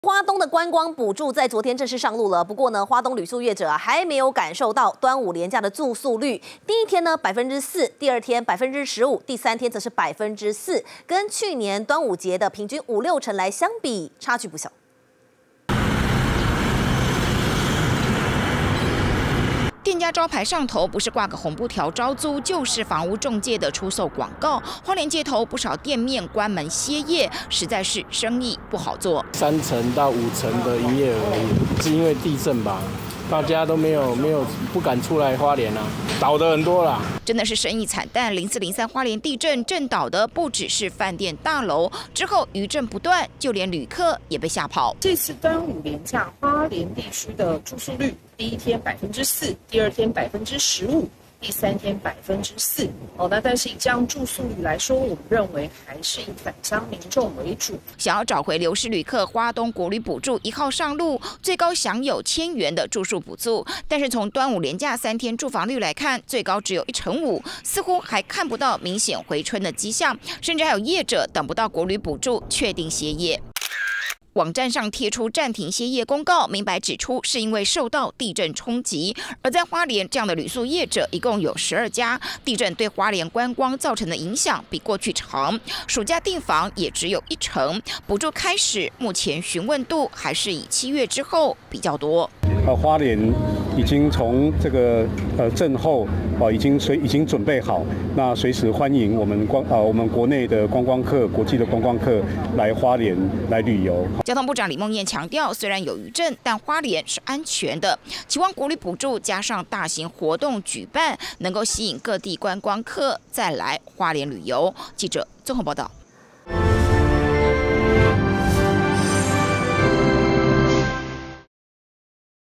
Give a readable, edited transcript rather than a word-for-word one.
花东的观光补助在昨天正式上路了，不过呢，花东旅宿业者还没有感受到端午连假的住宿率。第一天呢4%，第二天15%，第三天则是4%，跟去年端午节的平均5-6成来相比，差距不小。 店家招牌上头不是挂个红布条招租，就是房屋中介的出售广告。花莲街头不少店面关门歇业，实在是生意不好做。 3成到5成的营业额而已，是因为地震吧？大家都没有不敢出来花莲啊，倒的很多啦。 真的是生意惨淡。04、03花莲地震震倒的不只是饭店大楼，之后余震不断，就连旅客也被吓跑。 这次端午连假，花莲地区的住宿率，第一天4%，第二天15%。 第三天4%，那但是以这样住宿率来说，我们认为还是以返乡民众为主。 想要找回流失旅客，花东国旅补助1号上路，最高享有1000元的住宿补助。但是从端午连假3天住房率来看，最高只有1.5%，似乎还看不到明显回春的迹象，甚至还有业者等不到国旅补助，确定歇业。 网站上贴出暂停歇业公告，明白指出是因为受到地震冲击。而在花莲这样的旅宿业者一共有12家，地震对花莲观光造成的影响比过去长，暑假订房也只有1成。补助开始，目前询问度还是以7月之后比较多。 花莲已经从这个震后已经准备好，那随时欢迎我们国内的观光客、国际的观光客来花莲来旅游。 交通部长李孟燕强调，虽然有余震，但花莲是安全的。期望国旅补助加上大型活动举办，能够吸引各地观光客再来花莲旅游。记者综合报道。